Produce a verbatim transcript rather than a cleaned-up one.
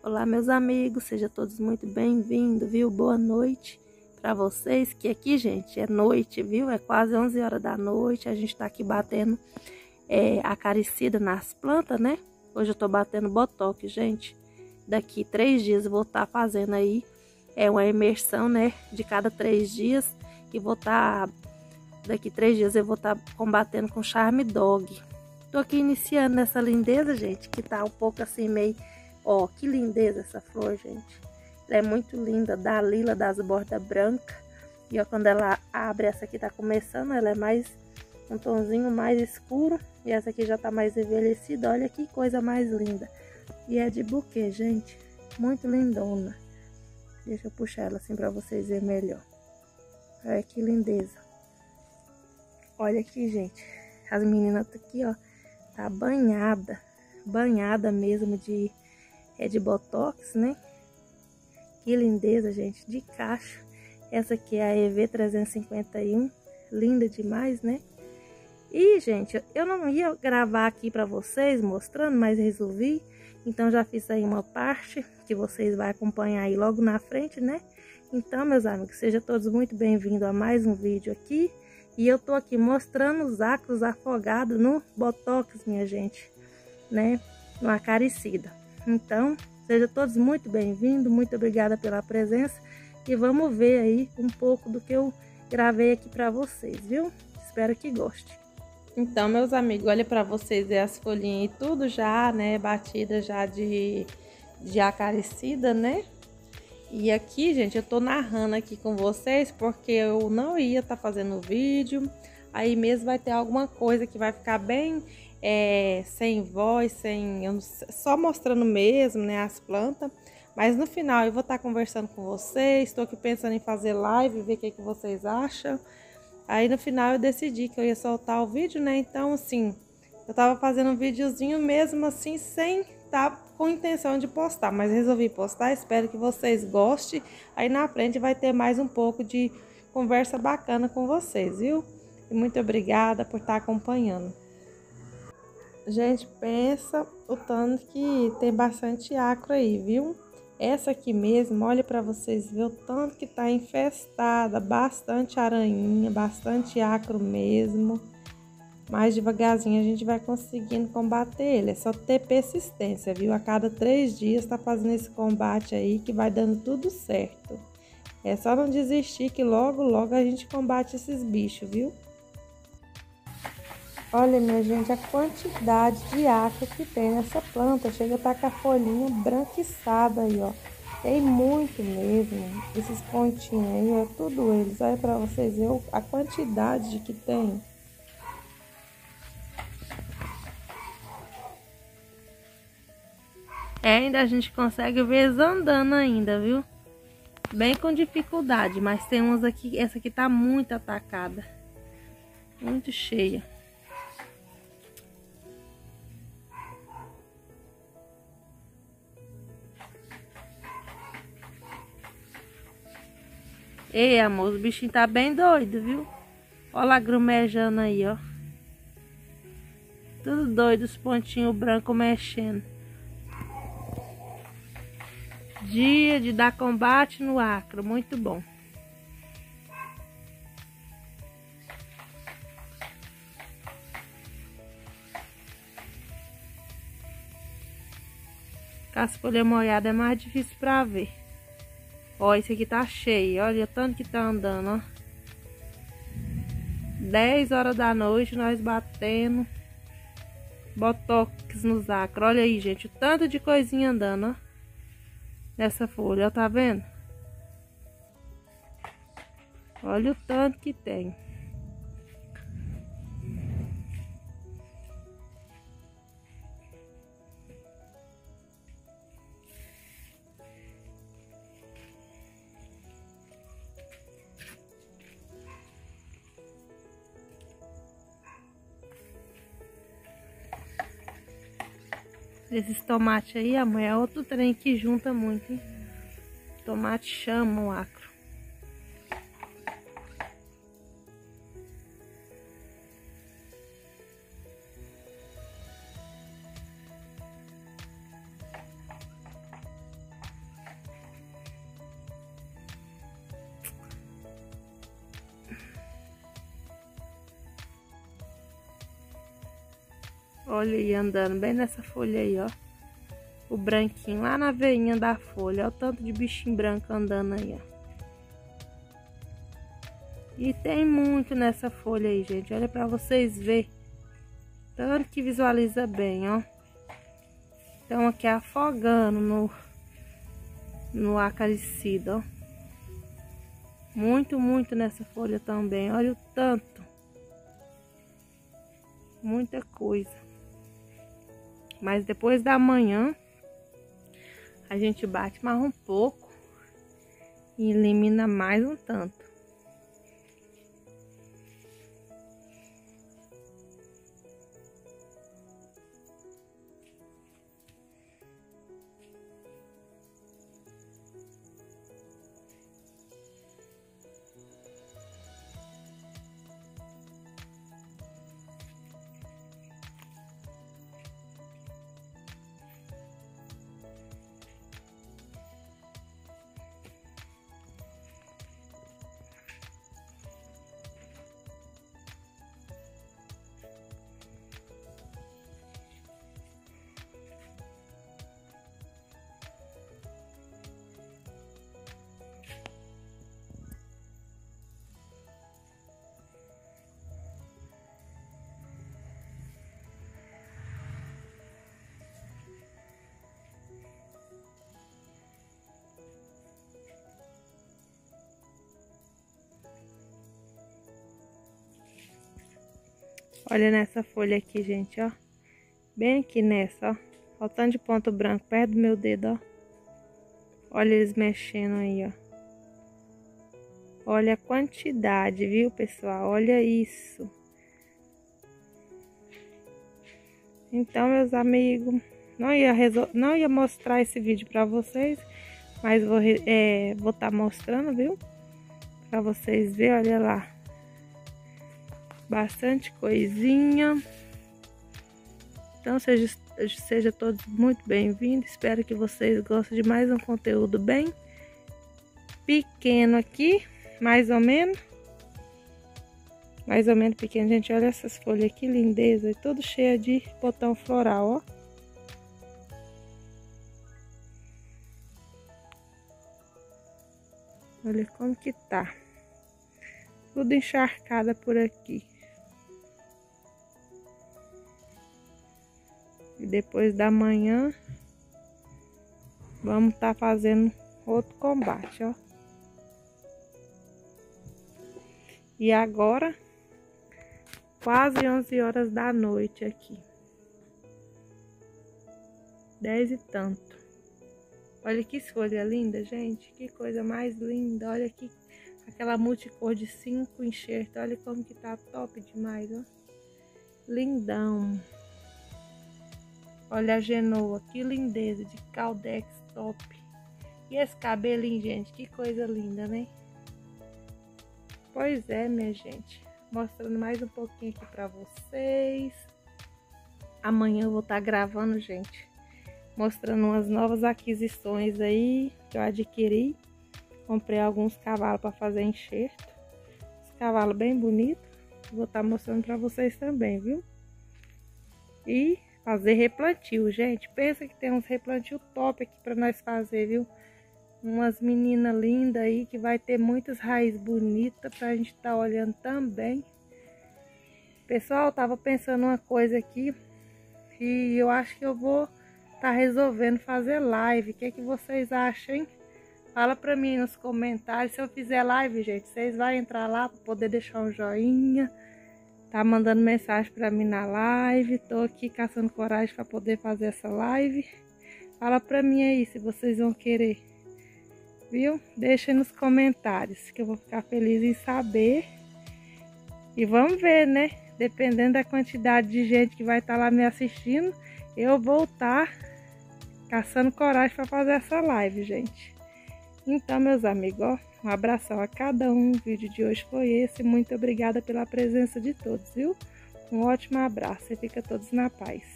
Olá, meus amigos, sejam todos muito bem-vindos, viu? Boa noite para vocês, que aqui, gente, é noite, viu? É quase onze horas da noite, a gente tá aqui batendo é, acaricida nas plantas, né? Hoje eu tô batendo botox, gente. Daqui três dias eu vou estar tá fazendo aí é uma imersão, né? De cada três dias, e vou estar, tá, daqui três dias eu vou estar tá combatendo com Charme Dog. Tô aqui iniciando nessa lindeza, gente, que tá um pouco assim meio... Ó, que lindeza essa flor, gente. Ela é muito linda, da lila das bordas brancas. E ó, quando ela abre, essa aqui tá começando, ela é mais um tonzinho mais escuro. E essa aqui já tá mais envelhecida. Olha que coisa mais linda. E é de buquê, gente. Muito lindona. Deixa eu puxar ela assim pra vocês verem melhor. Olha que lindeza. Olha aqui, gente. As meninas tá aqui, ó. Tá banhada. Banhada mesmo de... É de botox, né? Que lindeza, gente, de cacho. Essa aqui é a E V trezentos e cinquenta e um. Linda demais, né? E, gente, eu não ia gravar aqui pra vocês mostrando, mas resolvi. Então, já fiz aí uma parte que vocês vão acompanhar aí logo na frente, né? Então, meus amigos, sejam todos muito bem-vindos a mais um vídeo aqui. E eu tô aqui mostrando os acros afogados no botox, minha gente, né? No acaricida. Então, sejam todos muito bem-vindos, muito obrigada pela presença. E vamos ver aí um pouco do que eu gravei aqui para vocês, viu? Espero que gostem. Então, meus amigos, olha para vocês ver as folhinhas e tudo já, né? Batida já de, de acaricida, né? E aqui, gente, eu tô narrando aqui com vocês porque eu não ia estar tá fazendo vídeo. Aí mesmo vai ter alguma coisa que vai ficar bem... É, sem voz, sem, eu não sei, só mostrando mesmo, né, as plantas. Mas no final eu vou estar tá conversando com vocês. Estou aqui pensando em fazer live, ver o que, que vocês acham. Aí no final eu decidi que eu ia soltar o vídeo, né? Então, assim, eu tava fazendo um videozinho mesmo assim, sem estar tá com intenção de postar. Mas resolvi postar, espero que vocês gostem. Aí na frente vai ter mais um pouco de conversa bacana com vocês, viu? E muito obrigada por estar tá acompanhando. Gente, pensa o tanto que tem bastante acro aí, viu? Essa aqui mesmo, olha para vocês verem o tanto que tá infestada, bastante aranhinha, bastante acro mesmo. Mais devagarzinho a gente vai conseguindo combater ele, é só ter persistência, viu? A cada três dias tá fazendo esse combate aí que vai dando tudo certo. É só não desistir que logo, logo a gente combate esses bichos, viu? Olha, minha gente, a quantidade de acro que tem nessa planta. Chega a estar com a folhinha branquiçada aí, ó. Tem muito mesmo. Esses pontinhos aí, ó, tudo eles. Olha pra vocês verem a quantidade que tem. É, ainda a gente consegue ver eles andando ainda, viu? Bem com dificuldade, mas tem umas aqui, essa aqui tá muito atacada. Muito cheia. Ei, amor, o bichinho tá bem doido, viu? Olha lá grumejando aí, ó. Tudo doido, os pontinhos brancos mexendo. Dia de dar combate no acro, muito bom. Com as folhas molhadas é mais difícil pra ver. Ó, esse aqui tá cheio, olha o tanto que tá andando, ó. dez horas da noite nós batendo botox nos acros. Olha aí, gente, o tanto de coisinha andando, ó. Nessa folha, ó, tá vendo? Olha o tanto que tem. Esses tomates aí, amor, é outro trem que junta muito, hein? Tomate chama o acro. Olha aí, andando bem nessa folha aí, ó. O branquinho lá na veinha da folha. Olha o tanto de bichinho branco andando aí, ó. E tem muito nessa folha aí, gente. Olha pra vocês verem. Tanto que visualiza bem, ó. Então aqui afogando no, no acaricida, ó. Muito, muito nessa folha também. Olha o tanto. Muita coisa. Mas depois da manhã, a gente bate mais um pouco e elimina mais um tanto. Olha nessa folha aqui, gente, ó. Bem aqui nessa, ó. Ó o tanto de ponto branco perto do meu dedo, ó. Olha eles mexendo aí, ó. Olha a quantidade, viu, pessoal? Olha isso. Então, meus amigos, não ia, resol... não ia mostrar esse vídeo pra vocês, mas vou é, vou tá mostrando, viu? Pra vocês verem, olha lá. Bastante coisinha. Então, seja, seja todos muito bem-vindos. Espero que vocês gostem de mais um conteúdo bem pequeno aqui, mais ou menos. Mais ou menos pequeno, gente. Olha essas folhas, que lindeza. Tudo cheia de botão floral, ó. Olha como que tá. Tudo encharcada por aqui. E depois da manhã, vamos estar tá fazendo outro combate, ó. E agora, quase onze horas da noite aqui. Dez e tanto. Olha que folha linda, gente. Que coisa mais linda. Olha aqui, aquela multicor de cinco enxertos. Olha como que tá top demais, ó. Lindão. Olha a genoa, que lindeza de caldex top. E esse cabelinho, gente, que coisa linda, né? Pois é, minha gente. Mostrando mais um pouquinho aqui pra vocês. Amanhã eu vou estar gravando, gente. Mostrando umas novas aquisições aí que eu adquiri. Comprei alguns cavalos para fazer enxerto. Os cavalos bem bonitos. Vou estar mostrando pra vocês também, viu? E fazer replantio, gente. Pensa que tem uns replantio top aqui para nós fazer, viu? Umas meninas lindas aí que vai ter muitas raízes bonitas pra gente estar tá olhando também. Pessoal, eu tava pensando uma coisa aqui e eu acho que eu vou tá resolvendo fazer live. O que é que vocês acham, hein? Fala pra mim nos comentários. Se eu fizer live, gente, vocês vão entrar lá para poder deixar um joinha. Tá mandando mensagem pra mim na live. Tô aqui caçando coragem pra poder fazer essa live. Fala pra mim aí se vocês vão querer. Viu? Deixa nos comentários que eu vou ficar feliz em saber. E vamos ver, né? Dependendo da quantidade de gente que vai estar lá me assistindo, eu vou estar caçando coragem para fazer essa live, gente. Então, meus amigos, ó, um abração a cada um. O vídeo de hoje foi esse. Muito obrigada pela presença de todos, viu? Um ótimo abraço e fica todos na paz.